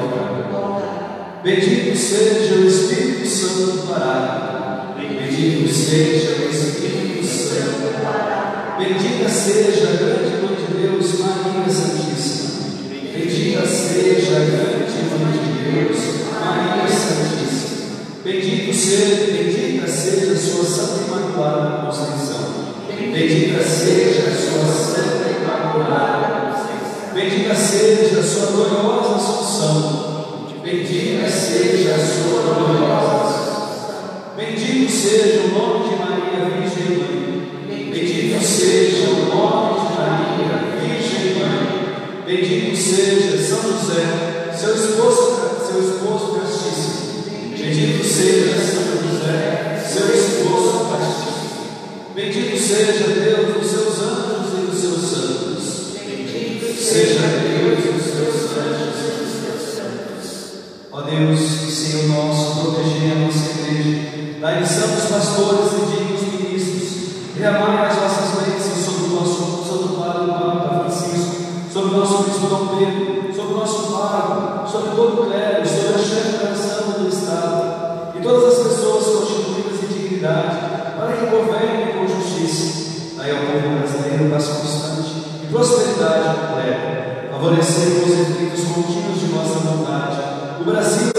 altar, bendito seja o Espírito Santo parado, bendito seja o Espírito Santo parado, bendita seja a grande Mãe de Deus, Maria Santíssima, bendita seja a grande Mãe de Deus, Maria Santíssima, bendito seja, bendita seja a sua Santa Imaculada Conceição, bendita seja a sua Santa Imaculada Conceição, bendita seja a sua gloriosa Assunção, bendita seja a sua gloriosa Assunção, bendito seja o nome de Maria Virgem Mãe, bendito seja o nome de Maria Virgem Mãe, bendito seja São José, seu esposo, seu esposo castíssimo, bendito seja São José, seu esposo castíssimo, bendito seja Deus dos seus anjos e dos seus santos, bendito seja Deus dos seus anjos e dos seus santos. Ó Deus, Senhor nosso, proteger a nossa igreja, dai santos pastores e dignos ministros, derramai as vossas bênçãos sobre o nosso Santo Padre Papa Francisco, sobre o nosso bispo Dom Pedro, sobre o nosso pároco, sobre todo o clero, sobre a chefe da nação e do Estado, e todas as pessoas constituídas em dignidade, para que governem com justiça. Daí ao povo brasileiro paz constante e prosperidade completa, favorecer com os efeitos contínuos de vossa vontade o Brasil.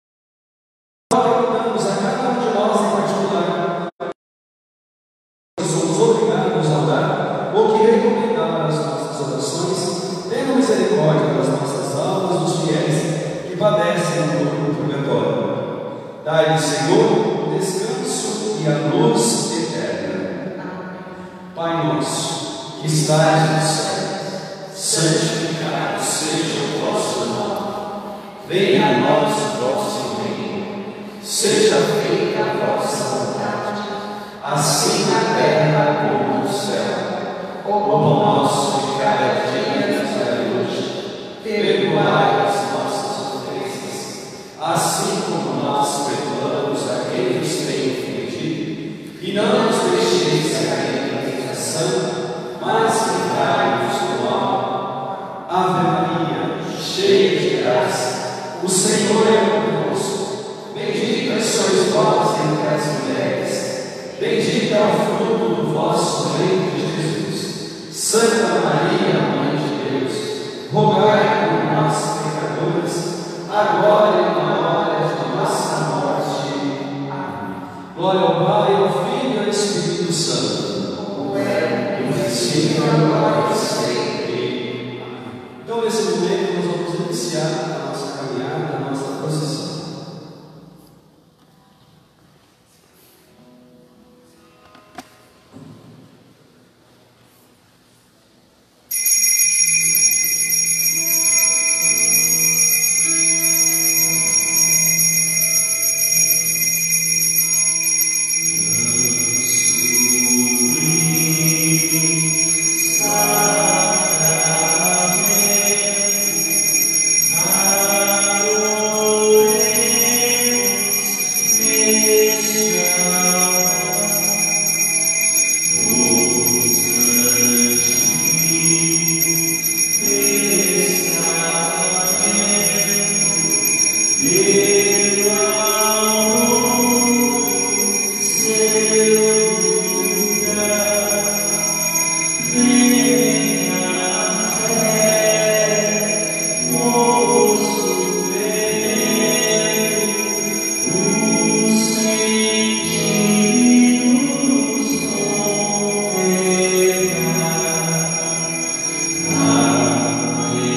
Perguntamos a cada um de nós em particular, somos obrigados a orar ou que recomendar as nossas orações, tendo misericórdia das nossas almas, dos fiéis que padecem no purgatório. Dai-lhe, Senhor, o descanso e a luz eterna. Pai nosso, que estais no céu, santificado seja o vosso nome. Venha a nós o vosso reino. Seja feita a vossa vontade, assim na terra como no céu. O pão nosso de cada dia nos dai hoje. Perdoai as nossas ofensas, assim como nós perdoamos a quem nos tem ofendido. E não nos deixeis cair em tentação, mas livrai-nos do mal. Ave Maria, cheia de graça, o Senhor é convosco. Bendita sois vós entre as mulheres, bendito é o fruto do vosso ventre, Jesus. Santa Maria, Mãe de Deus, rogai por nós, pecadores, agora e na hora de nossa morte. Amém. Glória ao Pai, ao Filho e ao Espírito Santo, como era no princípio, agora e sempre. Então, nesse momento, nós vamos iniciar a nossa caminhada, a nossa procissão. Amém.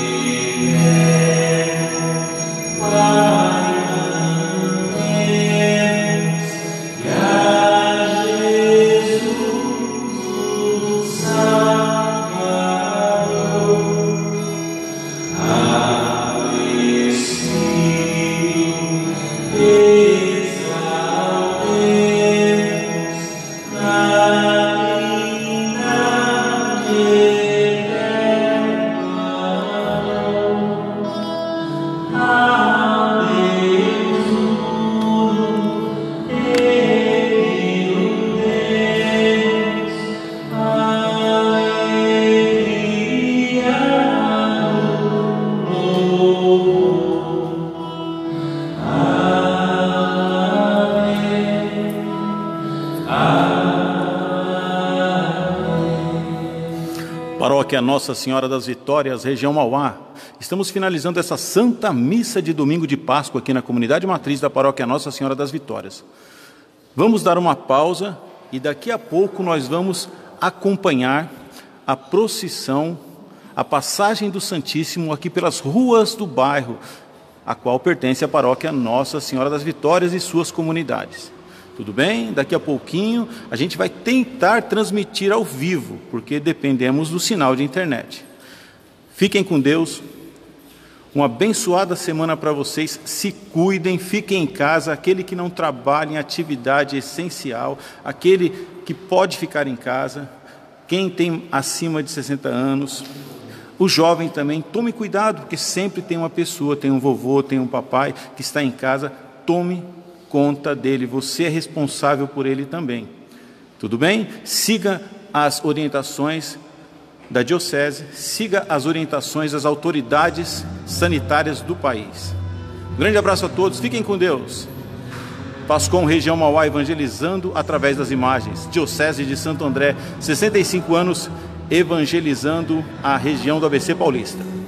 Paróquia Nossa Senhora das Vitórias, região Mauá. Estamos finalizando essa Santa Missa de Domingo de Páscoa aqui na comunidade matriz da Paróquia Nossa Senhora das Vitórias. Vamos dar uma pausa e daqui a pouco nós vamos acompanhar a procissão, a passagem do Santíssimo aqui pelas ruas do bairro, a qual pertence a Paróquia Nossa Senhora das Vitórias e suas comunidades. Tudo bem? Daqui a pouquinho a gente vai tentar transmitir ao vivo, porque dependemos do sinal de internet. Fiquem com Deus. Uma abençoada semana para vocês. Se cuidem, fiquem em casa. Aquele que não trabalha em atividade essencial, aquele que pode ficar em casa, quem tem acima de sessenta anos, o jovem também, tome cuidado, porque sempre tem uma pessoa, tem um vovô, tem um papai que está em casa. Tome conta dele, você é responsável por ele também. Tudo bem? Siga as orientações da Diocese, siga as orientações das autoridades sanitárias do país. Um grande abraço a todos, fiquem com Deus. Pascom, região Mauá, evangelizando através das imagens. Diocese de Santo André, sessenta e cinco anos, evangelizando a região do A B C Paulista.